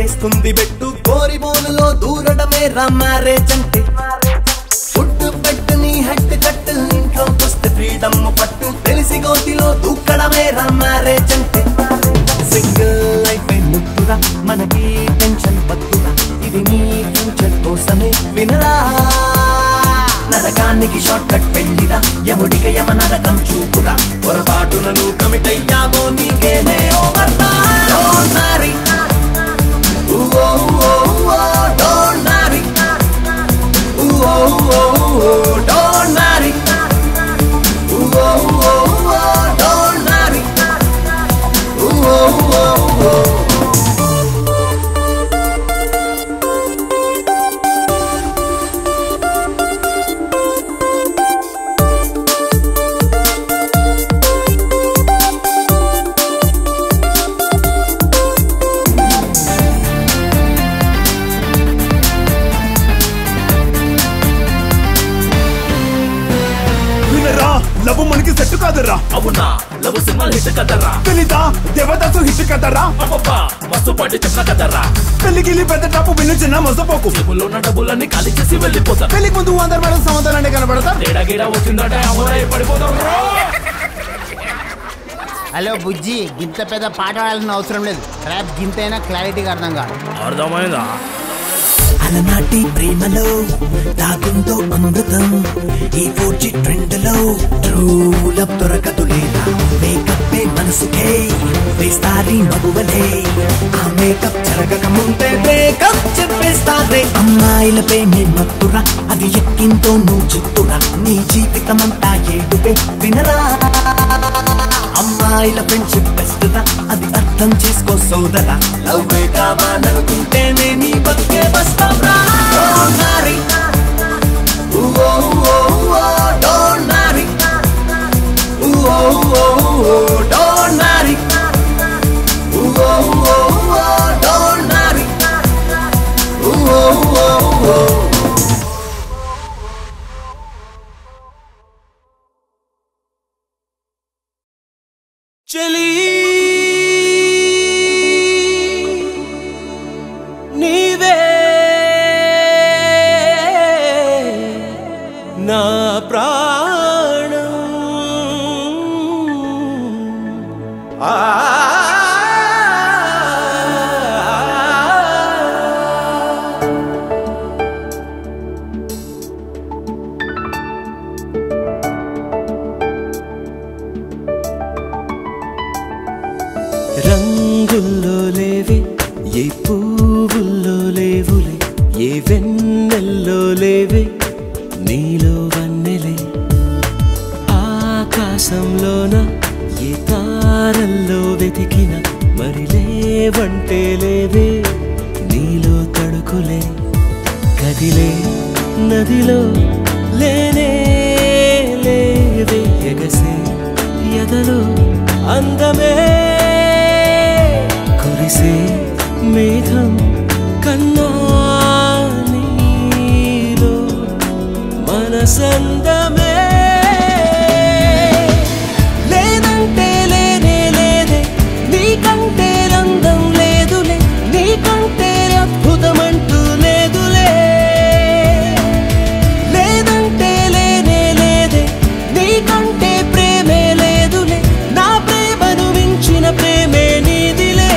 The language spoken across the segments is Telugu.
వేస్తుంది బెట్టు కోరి బోనులో దూరడమే మ్యారేజ్ అంటే ఫుడ్ పెట్టు నీ హెడ్ కట్టు ఇంట్లోకి వస్తే ఫ్రీడమ్ పట్టు తెలిసి గోతిలో దూకడమే మ్యారేజ్ అంటే సింగిల్ లైఫ్ ముట్టురా మనకి టెన్షన్ పట్టురా ఇది నీ ఫ్యూచర్ కోసమే వినరా నరకానికి షార్ట్ కట్ పెళ్లిరా యముడికి యమ నరకం చూపురా పొరపాటులను కమిట్ అయ్యామో నీకేనే over don't marry don't marry don't marry don't marry love మనకి సెట్ కాదరా అవునా లవ్ సినిమా హిట్ కదరా తెలీదా దేవదాసు హిట్ కదరా అబ్బబ్బా మస్తు పాటి చెప్పిన కదరా పెళ్లికి పెద్ద టాపు విను చిన్న మోసపోకు జేబులో ఉన్న డబ్బులన్నీ ఖాళీ చేసి వెళ్ళిపోతారు పెళ్లికి ముందు అందరు మేడం సమాధానాన్ని కనబడతా తేడా గీడా వచ్చిందంటే అమరై పడిపోతారు హలో బుజ్జి గింత పెద్ద పాట పాడాల్సిన అవసరం లేదు ర్యాప్ గింతైనా క్లారిటీగా అర్థం కాదు అర్థమైందా అలనాటి ప్రేమలో దాగుందో అమృతం ఈ 4G ట్రెండ్ లో ట్రూ లవ్ దొరకదు లేదా మేకప్ మనసుకే వేస్తారి మగువలే ఆ మేకప్ జరగక ముందే మేకప్ చెప్పేస్తారే అమ్మాయిలపై నీ మత్తురా అది ఎక్కింతో నువ్వు చిత్తురా నీ జీవితమంతా ఏడుపే వినరా అమ్మాయిల ఫ్రెండ్షిప్ బెస్ట్ రా అది అర్థం చేసుకో సోదరా లవ్ కావాలనుకుంటేనే నీ బతుకే బస్తావ్రా don't marry don't marry don't marry don't marry Cheleeee neeve na pranam రంగుల్లో లేవే ఏ పువ్వుల్లో లేవులే ఏ వెన్నెల్లో లేవే నీలో వన్నెలే ఆకాశంలోన ఏ తారల్లో వెతికిన మరి లేవంటే లేవే నీలో తడుకులే కదిలే నదిలో లేనే లేవే ఎగసే ఎదలో అందమే కురిసే మేఘం కన్నా నీలో మనసందమే లేదంటే లేనే లేదే నీకంటే అందం లేదులే నీకంటే అద్భుతమంటూ లేదులే లేదంటే లేనే లేదే నీకంటే ప్రేమే లేదులే నా ప్రేమను మించిన ప్రేమే నీదిలే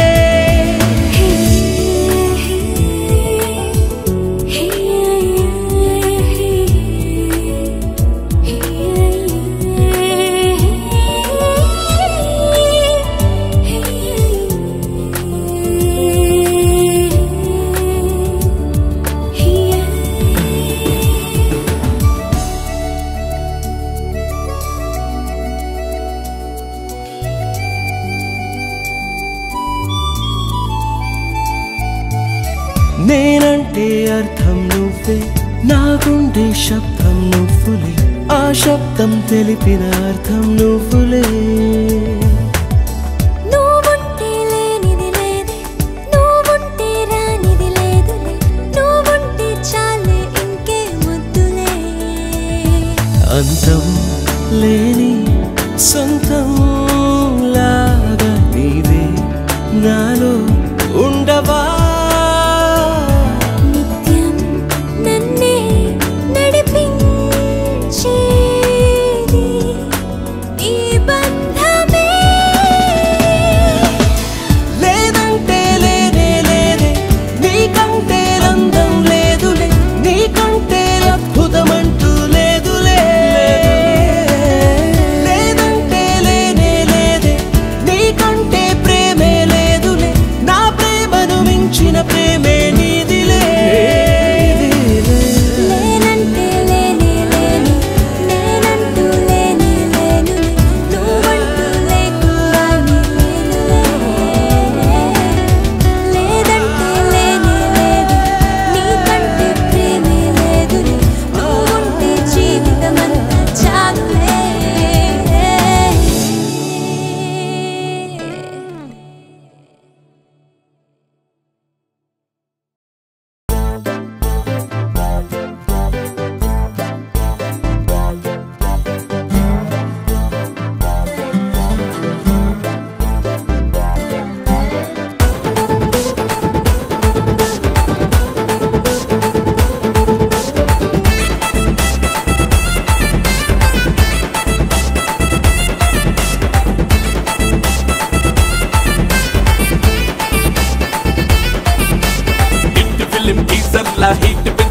నేనంటే అర్థం నువ్వే నా గుండె శబ్దం నువ్వులే ఆ శబ్దం తెలిపిన అర్థం నువ్వులే నువ్వుంటే లేనిది లేదే నువ్వుంటే రానిది లేదులే నువ్వుంటే చాలే ఇంకే ముద్దులే అంతం లేని సొంతం లాగా నీవే నాలో ఉండవా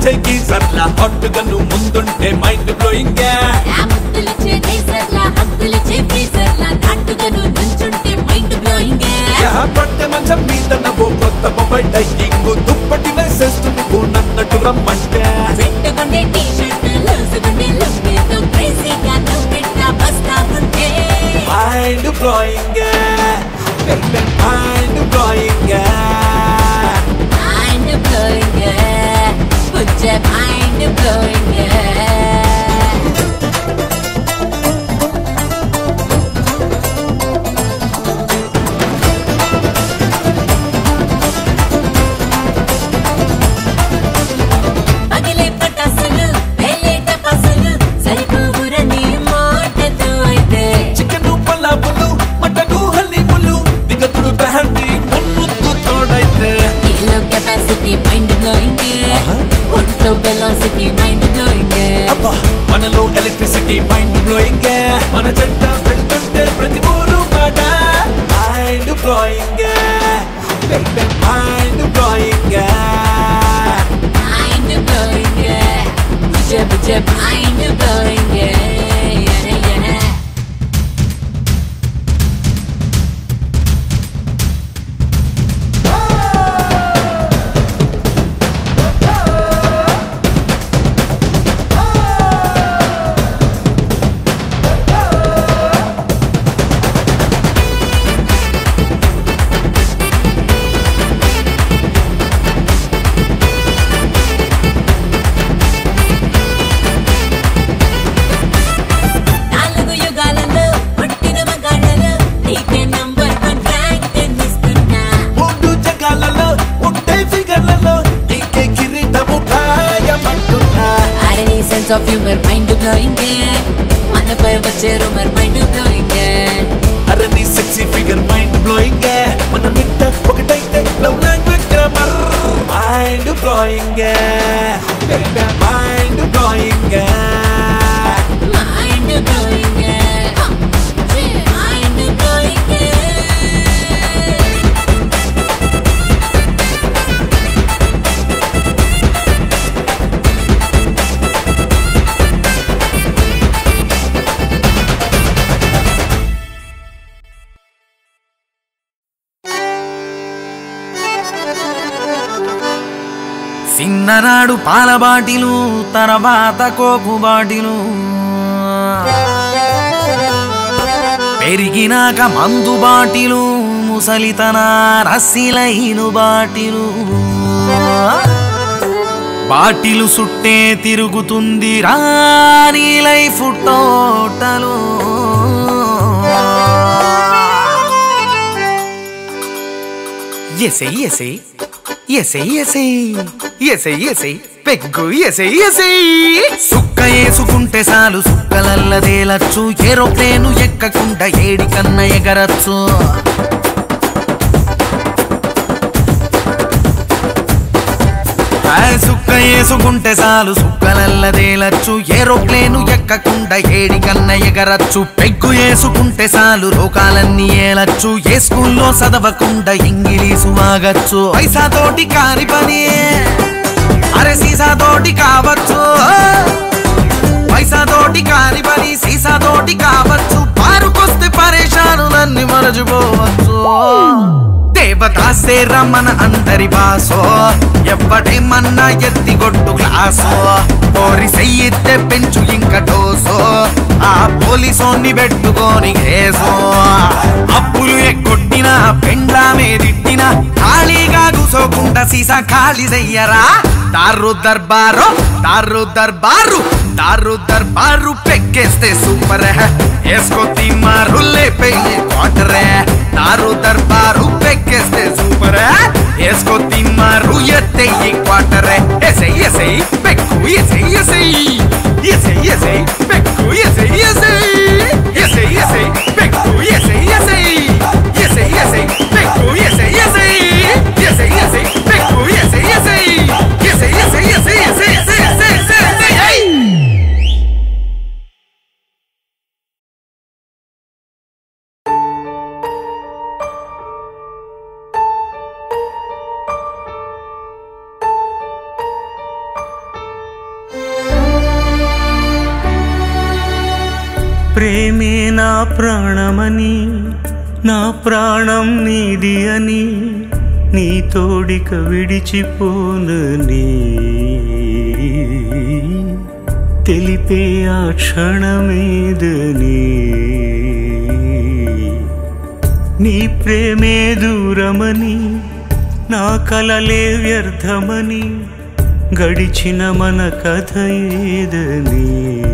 ముద్దులిచ్చే గీజర్లా హాట్గా నువ్వు ముందుంటే మైండ్ బ్లోయింగ్ ముద్దులిచ్చే డేజర్లా హద్దులిచ్చే ఫ్రీజర్లా నాటుగా నువ్వు నుంచుంటే మైండ్ బ్లోయింగ్ పట్ట మంచం మీద నవ్వు కొత్త మొబైల్ డైయింగ్ దుప్పటి వేసేస్తూ నువ్వు నన్నట్టు రమ్మంటే పెట్టుకుండే టీ-షర్ట్ లూసుకుండే లుంగీతో క్రేజీగా నువ్వు పెట్ట బస్తా ఉంటే mind blowing mind blowing mind blowing పుచ్చే మైండ్ బ్లోయింగ్ మనలో ఎలక్ట్రిసిటీ మైండ్ బ్లోయింగ్ మన జంట వెళ్తుంటే ప్రతి ఊరు మాట mind blowing mind blowing mind blowing బుజ్జ mind blowing of humor mind blowing మనపై వచ్చే rumor mind blowing అరే నీ సెక్సీ ఫిగర్ మైండ్ బ్లోయింగ్ మన మిట్ట ఒకటైతే love language grammar mind blowing mind blowing mind blowing mind blowing చిన్ననాడు పాల బాటిలు తర్వాత కోకు బాటిలు పెరిగినాక మందు బాటిలు ముసలితన రసిలైను బాటిలు బాటిలు సుట్టే తిరుగుతుంది రాని లైఫ్ టోటలు ఎసై ఎసై ఎసై ఎసై ఎసై ఎసై పెగ్గు ఎసై ఎసై సుక్క వేసుకుంటే చాలు సుక్కలల్లదేలచ్చు ఏరోప్లేను ఎక్కకుండా ఏడికన్నా ఎగరచ్చు సుక్క వేసుకుంటే చాలు సుక్కలల్లదేలచ్చు ఏరోప్లేను ఎక్కకుండా ఏడికన్నా ఎగరచ్చు పెగ్గు వేసుకుంటే చాలు లోకాలన్నీ ఏలచ్చు ఏ స్కూల్లో చదవకుండా ఇంగ్లీషు వాగచ్చు పైసాతోటి కాని పని అరే సీసాతోటి కావచ్చు పైసాతోటి కాని పని సీసాతోటి కావచ్చు పారుకొస్తే పరేషానులన్నీ మరచిపోవచ్చు దేవదాసే రమణ అందరి బాసో ఎవ్వడేమన్నా ఎత్తిగొట్టు గ్లాసో పోరి సెయ్యితే పెంచు ఇంక డోసో ఆ పోలీసోన్ని పెట్టుకొని కేసో అప్పులు ఎక్కొట్టినా పెండ్లామే తిట్టినా ఖాళీగా కూసోకుండా సీసా ఖాళీ చెయ్యరా దారు దర్బారు దారు దర్బారు దారు దర్బారు పెక్కేస్తే సూపర్ వేసుకో తిమ్మారు లేపే క్వార్టర్ దారు దర్బారు పెక్కేస్తే సూపర్ వేసుకో తిమ్మారు ఎత్తే క్వార్టర్ ఎసై ఎసై పెక్కు ఎసై ఎసై ఎసై ఎసై పెక్కు ఎసై ఎసై ఎసై ఎసై పెక్కు ఎసై ఎసై ఎసై ఎసై పెక్కు ఎసై ఎసై ఎసై ఎసై పెక్కు ఎసై ఎసై ఎసై ఎసై ఎసై ఎసై ఎసై ఎసై ఎసై ప్రాణమని నా ప్రాణం నీది అని నీ తోడిక విడిచిపోనని తెలిపే ఆ క్షణమేదని నీ ప్రేమే దూరమని నా కలలే వ్యర్థమని గడిచిన మన కథ ఏదని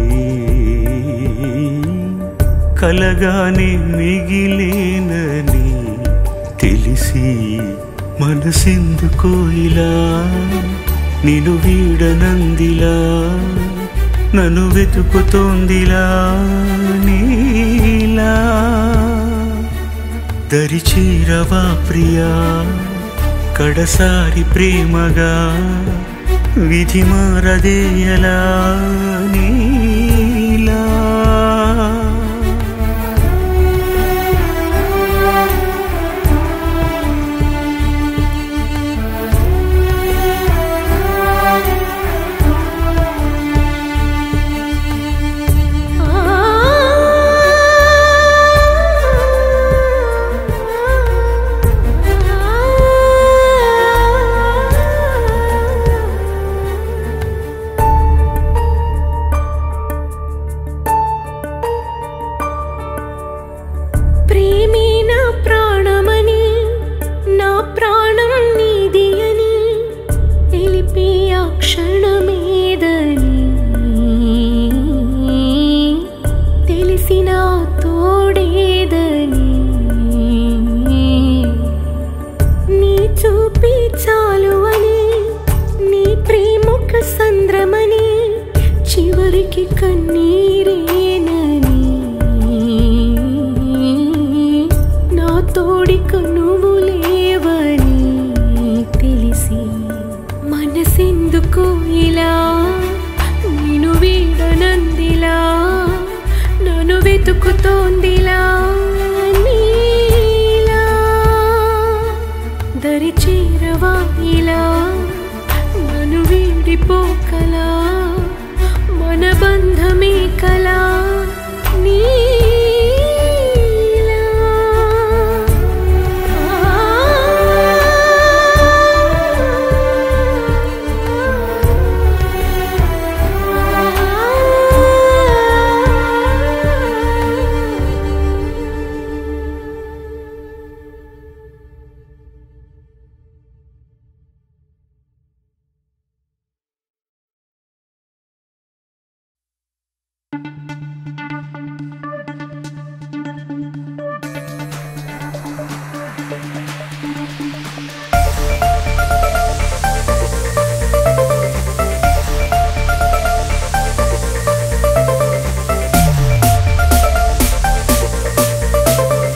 కలగానే మిగిలేనని తెలిసి మనసెందుకో ఇలా నిన్ను వీడనందిలా నన్ను వెతుకుతోందిలా నీలా దరి చేరవా ప్రియా కడసారి ప్రేమగా విధి మారదేయలా నీలా మన బంధమే